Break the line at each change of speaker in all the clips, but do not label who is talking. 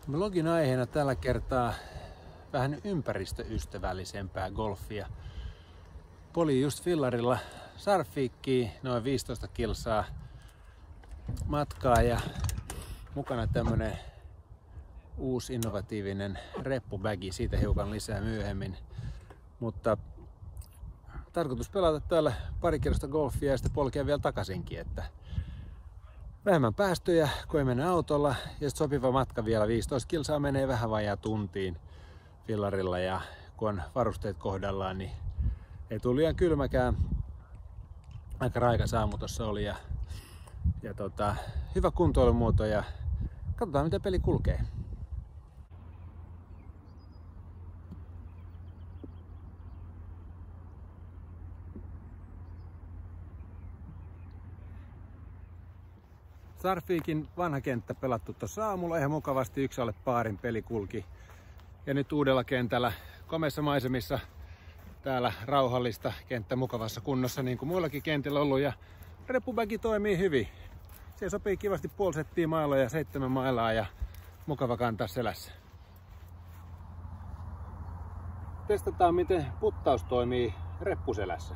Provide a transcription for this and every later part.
Blogin aiheena tällä kertaa vähän ympäristöystävällisempää golfia. Poljin just fillarilla Sarfvikiin, noin 15 kilsaa matkaa ja mukana tämmönen uusi innovatiivinen reppubägi, siitä hiukan lisää myöhemmin. Mutta tarkoitus pelata täällä pari kierrosta golfia ja sitten polkea vielä takaisinkin, että vähemmän päästöjä kuin ei mennä autolla ja sitten sopiva matka vielä 15 kilsaa menee vähän vajaa tuntiin fillarilla ja kun on varusteet kohdallaan, niin ei tule liian kylmäkään. Aika raikas aamu tossa oli ja hyvä kuntoilumuoto ja katsotaan miten peli kulkee. Sarfvikin vanha kenttä pelattu tuossa aamulla ihan mukavasti, yksi alle paarin peli kulki. Ja nyt uudella kentällä komeissa maisemissa täällä rauhallista, kenttä mukavassa kunnossa niin kuin muillakin kentillä ollut ja reppubägi toimii hyvin. Se sopii kivasti puoli settiä mailla ja 7 mailaa ja mukava kantaa selässä. Testataan miten puttaus toimii reppuselässä.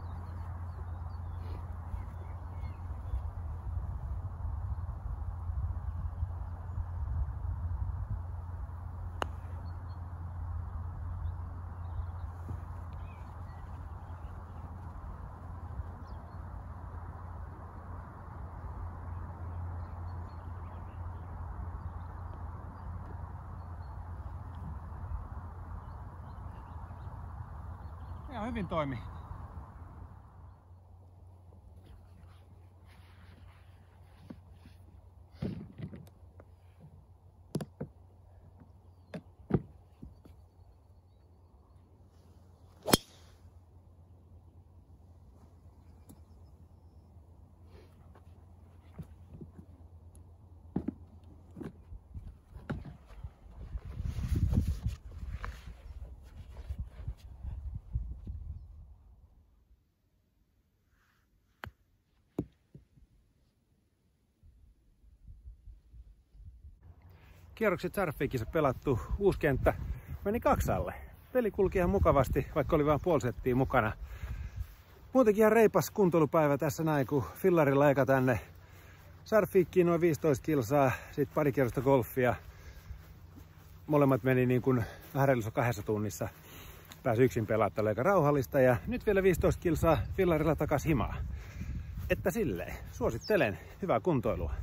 Ihan hyvin toimii. Kierrokset Sarfvikissa pelattu, uusi kenttä meni 2 alle. Peli kulki ihan mukavasti, vaikka oli vain puoli settiä mukana. Muutenkin ihan reipas kuntoilupäivä tässä näin, kun fillarilla eka tänne Sarfvikiin noin 15 kilsaa, sitten pari kierrosta golfia. Molemmat meni niin kuin vähän reilussa 2 tunnissa. Pääsi yksin pelaamaan aika rauhallista ja nyt vielä 15 kilsaa fillarilla takas himaa. Että silleen, suosittelen hyvää kuntoilua.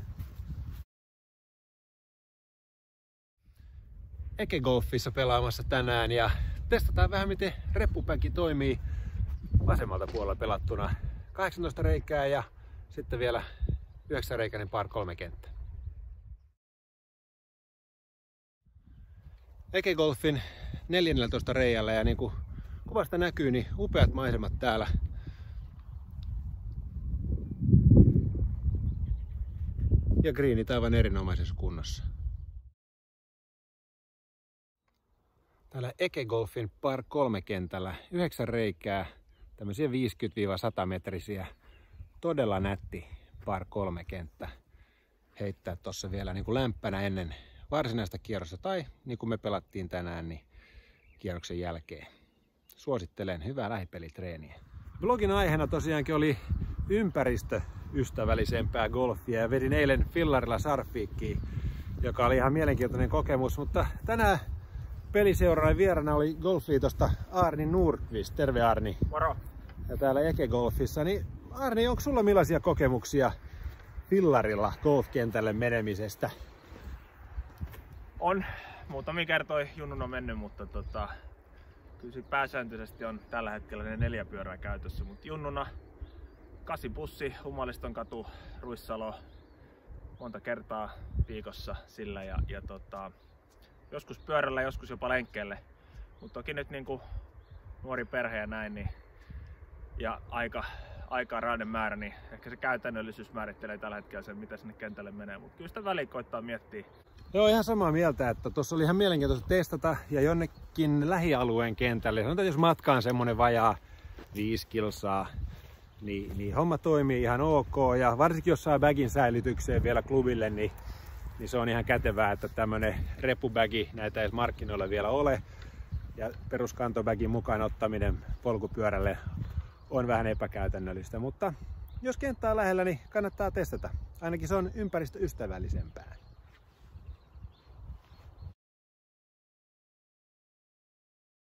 Ekegolfissa pelaamassa tänään ja testataan vähän miten reppubägi toimii vasemmalta puolella pelattuna. 18 reikää ja sitten vielä 9-reikäinen par 3 kenttä. Ekegolfin 14 reijällä ja niin kuin kuvasta näkyy, niin upeat maisemat täällä. Ja greenit aivan erinomaisessa kunnossa. Täällä Ekegolfin par 3 kentällä 9 reikää, tämmöisiä 50-100 metrisiä, todella nätti par 3 kenttä. Heittää tossa vielä niin kuin lämpänä ennen varsinaista kierrosta tai niin kuin me pelattiin tänään, niin kierroksen jälkeen. Suosittelen hyvää lähipelitreeniä. Blogin aiheena tosiaankin oli ympäristöystävällisempää golfia ja vedin eilen fillarilla Sarfvikiin, joka oli ihan mielenkiintoinen kokemus, mutta tänään peliseuraajan vierana oli Golfliitosta Arni Nordqvist. Terve Arni.
Moro.
Ja täällä Ekegolfissa. Niin Arni, onko sulla millaisia kokemuksia fillarilla golfkentälle menemisestä?
On. Muutamia kertoja junnuna mennyt, mutta kyllä se pääsääntöisesti on tällä hetkellä ne 4 pyörää käytössä. Mutta junnuna 8 bussi, Humaliston katu, Ruissalo, monta kertaa viikossa sillä ja joskus pyörällä, joskus jopa lenkkeelle. Mutta toki nyt niinku nuori perhe ja näin, niin, ja aika raiden määrä, niin ehkä se käytännöllisyys määrittelee tällä hetkellä sen, mitä sinne kentälle menee. Mutta kyllä sitä väliin koittaa miettiä.
Joo, ihan samaa mieltä, että tuossa oli ihan mielenkiintoista testata ja jonnekin lähialueen kentälle. Sanotaan, jos matka on semmonen vajaa 5 kilsaa, niin homma toimii ihan ok. Ja varsinkin jos saa bagin säilytykseen vielä klubille, niin niin se on ihan kätevää, että tämmönen repubägi, näitä ei markkinoilla vielä ole. Ja peruskantobägin mukaan ottaminen polkupyörälle on vähän epäkäytännöllistä, mutta jos kenttä on lähellä, niin kannattaa testata. Ainakin se on ympäristöystävällisempää.